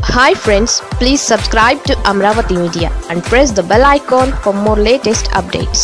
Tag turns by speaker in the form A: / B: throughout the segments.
A: Hi friends, please subscribe to Amravati Media and press the bell icon for more latest updates.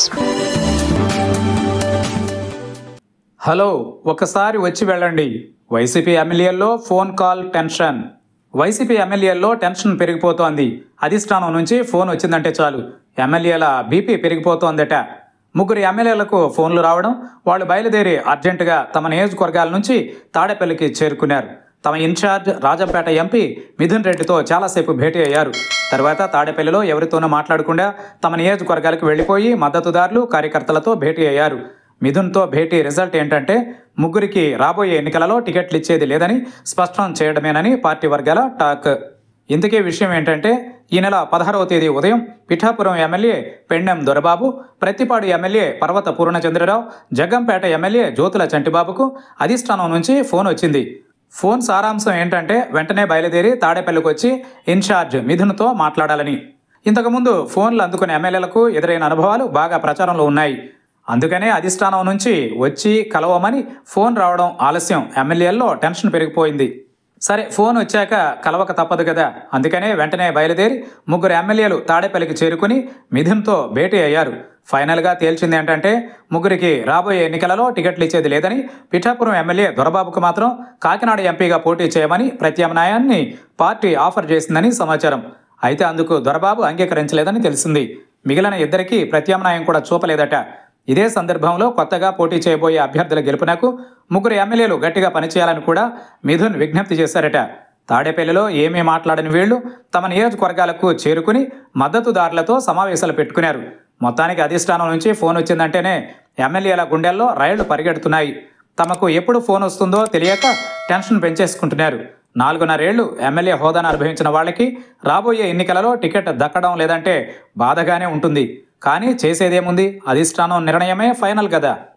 B: Hello, ఒకసారి వచ్చి వెళ్ళండి. YCP ఎమ్మెల్యేల్లో phone call tension. YCP ఎమ్మెల్యేల్లో tension పెరిగిపోతోంది. అధిష్టానం నుంచి ఫోన్ వచ్చిందంటే చాలు ఎమ్మెల్యేల బీపీ పెరిగిపోతోందట. ముగ్గురు ఎమ్మెల్యేలకు ఫోన్లు రావడం, వాళ్ళు బయలుదేరి అర్జెంటుగా తమ నియోజకవర్గాల నుంచి తాడేపల్లికి చేరుకున్నారు. తమ ఇన్ఛార్జ్ రాజంపేట ఎంపీ మిథున్ రెడ్డితో చాలాసేపు భేటీ అయ్యారు. తర్వాత తాడేపల్లిలో ఎవరితోనూ మాట్లాడకుండా తమ నియోజకవర్గాలకు వెళ్లిపోయి మద్దతుదారులు, కార్యకర్తలతో భేటీ అయ్యారు. మిథున్తో భేటీ రిజల్ట్ ఏంటంటే ముగ్గురికి రాబోయే ఎన్నికలలో టికెట్లు ఇచ్చేది లేదని స్పష్టం చేయడమేనని పార్టీ వర్గాల టాక్. ఇంతకీ విషయం ఏంటంటే ఈ నెల 16వ తేదీ ఉదయం Pithapuram MLA Pendem Dorababu, Prathipadu MLA Parvata Purnachandrarao, Jaggampeta MLA Jyothula చంటిబాబుకు అధిష్టానం నుంచి ఫోన్ వచ్చింది. ఫోన్ సారాంశం ఏంటంటే వెంటనే బయలుదేరి తాడేపల్లికి వచ్చి ఇన్ఛార్జ్ మిథున్తో మాట్లాడాలని. ఇంతకుముందు ఫోన్లు అందుకునే ఎమ్మెల్యేలకు ఎదురైన అనుభవాలు బాగా ప్రచారంలో ఉన్నాయి. అందుకనే అధిష్టానం నుంచి వచ్చి కలవమని ఫోన్ రావడం ఆలస్యం. ఎమ్మెల్యేల్లో టెన్షన్ పెరిగిపోయింది. సరే, ఫోన్ వచ్చాక కలవక తప్పదు కదా, అందుకనే వెంటనే బయలుదేరి ముగ్గురు ఎమ్మెల్యేలు తాడేపల్లికి చేరుకుని మిథున్తో భేటీ అయ్యారు. ఫైనల్గా తేల్చింది ఏంటంటే ముగ్గురికి రాబోయే ఎన్నికలలో టికెట్లు ఇచ్చేది లేదని, పిఠాపురం ఎమ్మెల్యే దొరబాబుకు మాత్రం కాకినాడ ఎంపీగా పోటీ చేయమని ప్రత్యామ్నాయాన్ని పార్టీ ఆఫర్ చేసిందని సమాచారం. అయితే అందుకు దొరబాబు అంగీకరించలేదని తెలిసింది. మిగిలిన ఇద్దరికీ ప్రత్యామ్నాయం కూడా చూపలేదట. ఇదే సందర్భంలో కొత్తగా పోటీ చేయబోయే అభ్యర్థుల గెలుపునకు ముగ్గురు ఎమ్మెల్యేలు గట్టిగా పనిచేయాలని కూడా మిథున్ విజ్ఞప్తి చేశారట. తాడేపల్లిలో ఏమీ మాట్లాడని వీళ్లు తమ నియోజకవర్గాలకు చేరుకుని మద్దతుదారులతో సమావేశాలు పెట్టుకున్నారు. మొత్తానికి అధిష్టానం నుంచి ఫోన్ వచ్చిందంటేనే ఎమ్మెల్యేల గుండెల్లో రైళ్లు పరిగెడుతున్నాయి. తమకు ఎప్పుడు ఫోన్ వస్తుందో తెలియక టెన్షన్ పెంచేసుకుంటున్నారు. 4.5 ఏళ్లు ఎమ్మెల్యే హోదాను అనుభవించిన వాళ్ళకి రాబోయే ఎన్నికలలో టికెట్ దక్కడం లేదంటే బాధగానే ఉంటుంది. కానీ చేసేదేముంది, అధిష్టానం నిర్ణయమే ఫైనల్ కదా.